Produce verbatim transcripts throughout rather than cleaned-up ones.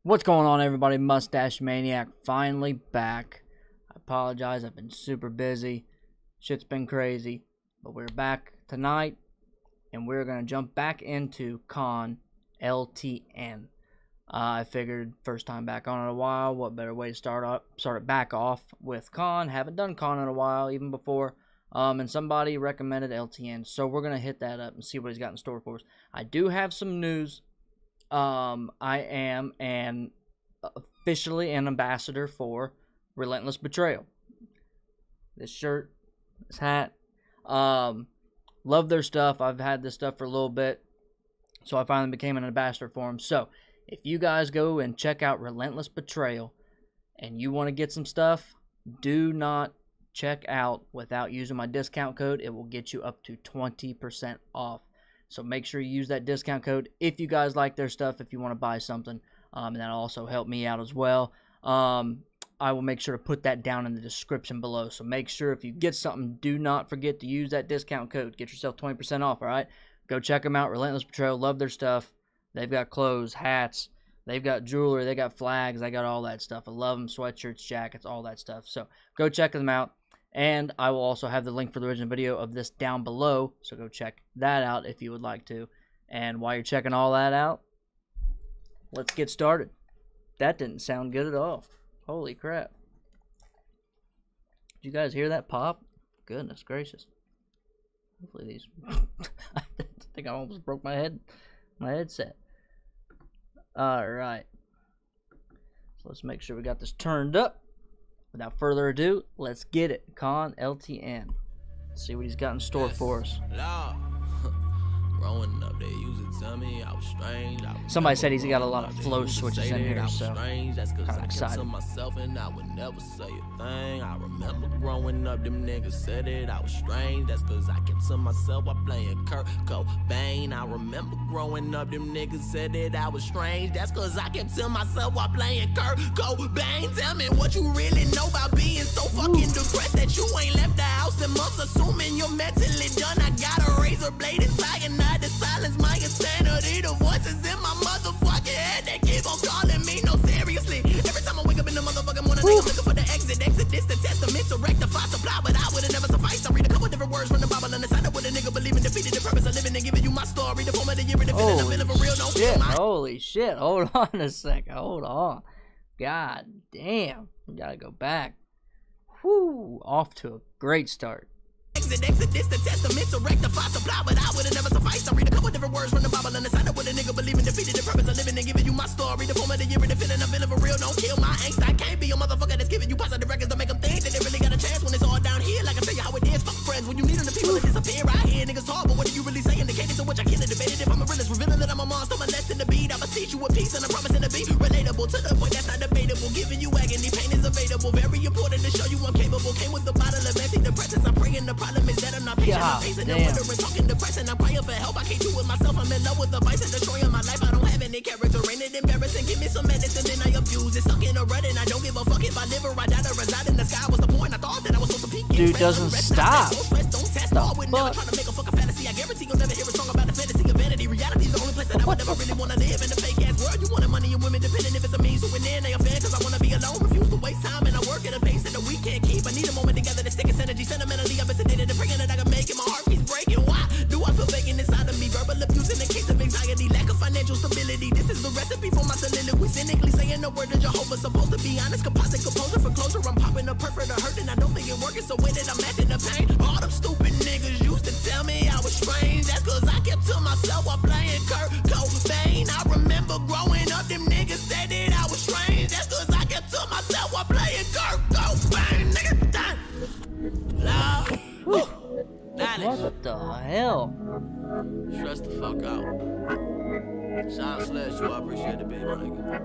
What's going on, everybody? Mustache Maniac finally back. I apologize, I've been super busy. Shit's been crazy. But we're back tonight, and we're going to jump back into Con L T N. Uh, I figured first time back on in a while, what better way to start up, start it back off with Con. Haven't done Con in a while, even before. Um, and somebody recommended L T N, so we're going to hit that up and see what he's got in store for us. I do have some news. Um, I am an officially an ambassador for Relentless Betrayal. This shirt, this hat, um, love their stuff. I've had this stuff for a little bit, so I finally became an ambassador for them. So, if you guys go and check out Relentless Betrayal, and you want to get some stuff, do not check out without using my discount code. It will get you up to twenty percent off. So make sure you use that discount code if you guys like their stuff, if you want to buy something. Um, and that'll also help me out as well. Um, I will make sure to put that down in the description below. So make sure if you get something, do not forget to use that discount code. Get yourself twenty percent off, all right? Go check them out. Relentless Betrayal. Love their stuff. They've got clothes, hats. They've got jewelry. They got flags. They got all that stuff. I love them. Sweatshirts, jackets, all that stuff. So go check them out. And I will also have the link for the original video of this down below, so go check that out if you would like to. And while you're checking all that out, let's get started. That didn't sound good at all. Holy crap. Did you guys hear that pop? Goodness gracious. Hopefully these... I think I almost broke my head, my headset. Alright. So let's make sure we got this turned up. Without further ado, let's get it. Con L T N. Let's see what he's got in store for us. Growing up, they used to tell me I was strange. I was Somebody said he's got a lot of flow switches in here, so that's cause I'm I excited. kept to myself and I would never say a thing. I remember growing up, them niggas said it, I was strange. That's cause I kept to myself while playing Kurt Cobain. I remember growing up, them niggas said it, I was strange. That's cause I kept to myself while playing Kurt Cobain. Tell me what you really know about being so fucking depressed that you ain't left the house in months, assuming you're mentally done. I got a razor blade inside and I to silence my insanity. The voices in my motherfucking head, they keep on calling me. No, seriously. Every time I wake up in the motherfucking morning, I'm looking for the exit. Exit this, the testament to rectify supply, but I would've never sufficed. I read a couple different words from the Bible and decided what a nigga believe in, defeated the purpose of living and giving you my story. The form of the year and the feeling I'm feeling for real. Don't feel my Holy shit. Hold on a second. Hold on. God damn. We gotta go back. Whew. Off to a great start. Exit, exit, this the testament to rectify supply, but I would've never sufficed. I read a couple different words from the Bible and decided what a nigga believe in, defeated the purpose of living and giving you my story. The form of the year and the feeling I'm feeling for real. Don't kill my angst. I can't be a motherfucker that's giving you positive records to make them think that they really got a chance when it's all down here. Like I tell you how it is. Fuck friends when you need them, the people that disappear. I hear niggas talk, but what do you really say? Indicated to which I can't debate it. If I'm a realist, revealing that I'm a monster, I'm less than the beat. I beseech you with peace and I'm promising to be relatable to the point that's not debatable. Giving you agony, pain is available. Very important to show you I'm capable. Came with a bottle of antidepressants. I'm praying the problem is that I'm not. God, I'm damn. talking depression. I'm praying for help. I can't do it myself. I'm in love with the vice and destroying my life. I don't have any character. Ain't it embarrassing? Give me some medicine, then I abuse it. Stuck in a rut and I don't give a fuck if I live or I die to reside in the sky. Was the point? I thought that I was supposed to peak. Dude doesn't stop. Don't test all. We're never trying to make a fucking fantasy. I guarantee you'll never hear a song about the fantasy of vanity. Reality is the only place that I would ever really want to live. In a fake ass world, you wanted money and women depending if it's a means to win in. They are fan cause I want to be alone. Refuse to waste time and I work at a pace that we can't keep. I need a moment together to stick its energy. Sentimentally, I've been sedated and praying that I can make it. My heart keeps breaking. Why do I feel vacant inside of me? Verbal abuse in the case of anxiety, lack of financial stability. This is the recipe for my soliloquy. Cynically saying the word of Jehovah. Supposed to be honest, composite composer for closure. I'm popping a perf for the hurt and I don't think it working. So when did I match the pain? All them stupid niggas used to tell me I was strange. That's cause I kept to myself while playing Kurt Cobain. I remember growing up, them niggas said that I was strange. That's cause I kept to myself while playing Kurt Cobain. Nigga, done. Loud. What the hell? Stress the fuck out. Sean Slash, you I appreciate the big my nigga.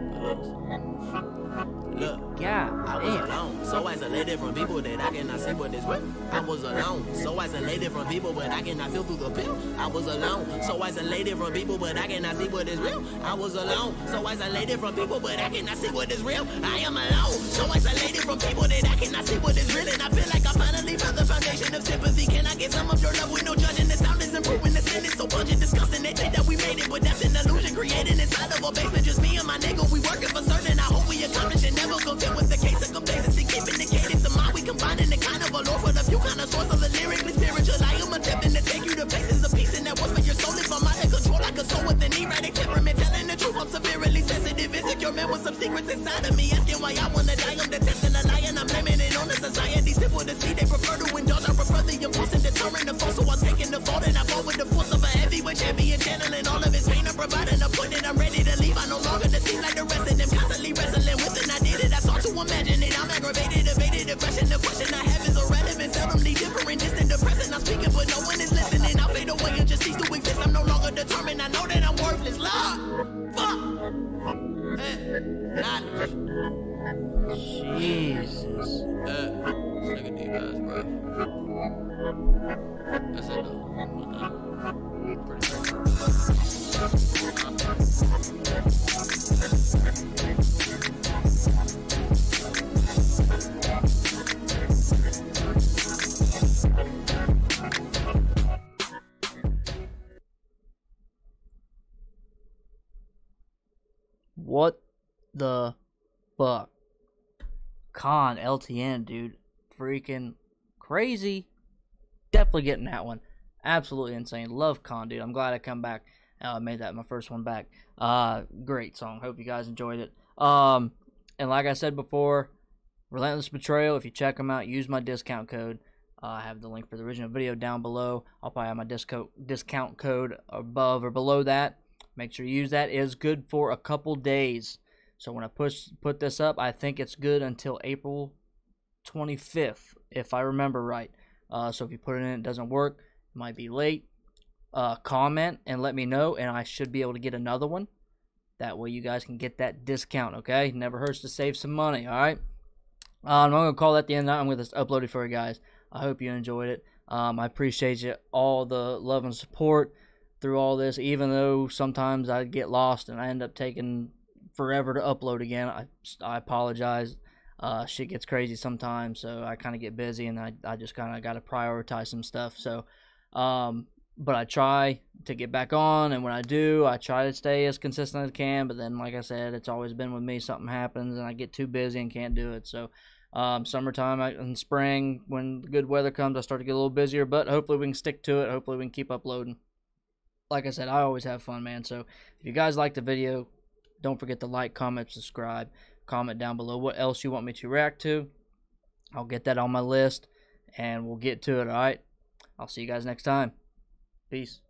Look, God, I was damn. alone, so isolated from people that I cannot see what is real. I was alone, so isolated from people, but I cannot feel through the pill. I was alone, so isolated from people, but I cannot see what is real. I was alone, so isolated from people, but I cannot see what is real. I am alone, so isolated from people that I cannot see what is real. And I feel like I finally found the foundation of sympathy. Can I get some of your love with no judging? The sound is improving, the sin is so pungent, disgusting. They think that we made it, but that's an illusion. creating inside of a basement, just me and my nigga. We working for certain. I hope we accomplish it. Never content with the case of complacency, keeping the cadence of mine. We combining the kind of a lore for the few kind of source of the lyrically spiritual. I am attempting to take you to places of peace and that was for your soul. If I'm out of control, like a soul with an erratic temperament, telling the truth, I'm severely sensitive, insecure man with some secrets inside of me. Asking why I wanna die, I'm detesting a lie, and I'm blaming it on the society. Simple to see, they prefer to indulge. I prefer the impulse and deterring the force, so I'm taking the fault and I fall with the force of a heavyweight champion, channeling all of his pain. I'm providing a point and I'm ready to leave. I no longer deceive like the rest of them, constantly wrestling with it. I did it, I sought to imagine it. I'm aggravated, evaded, depression. The question I have is irrelevant, seldomly different, distant, depressing. I'm speaking, but no one is listening. I'll fade away and just cease to exist. I'm no longer determined. I know that I'm worthless. Love, fuck, eh, knowledge. Jesus. Uh, nigga deep ass, bro. That's it though. What the fuck? Con L T N, dude. Freaking crazy. Definitely getting that one. Absolutely insane. Love Con, dude. I'm glad I come back. I uh, made that my first one back. Uh, great song. Hope you guys enjoyed it. Um, and like I said before, Relentless Betrayal, if you check them out, use my discount code. Uh, I have the link for the original video down below. I'll probably have my disco discount code above or below that. Make sure you use that. It is good for a couple days. So when I push put this up, I think it's good until April twenty-fifth, if I remember right. Uh, so if you put it in, it doesn't work, it might be late. Uh, comment and let me know, and I should be able to get another one. That way you guys can get that discount, okay? Never hurts to save some money, all right? Um, I'm going to call that the end of the night. I'm going to upload it for you guys. I hope you enjoyed it. Um, I appreciate you all the love and support through all this, even though sometimes I get lost and I end up taking forever to upload again. I, I apologize. Uh, shit gets crazy sometimes, so I kind of get busy, and I, I just kind of got to prioritize some stuff. So, um, but I try to get back on, and when I do, I try to stay as consistent as I can. But then, like I said, it's always been with me. Something happens, and I get too busy and can't do it. So, um, summertime and spring, when the good weather comes, I start to get a little busier. But hopefully, we can stick to it. Hopefully, we can keep uploading. Like I said, I always have fun, man. So, if you guys like the video, don't forget to like, comment, subscribe. Comment down below what else you want me to react to. I'll get that on my list, and we'll get to it, alright? I'll see you guys next time. Peace.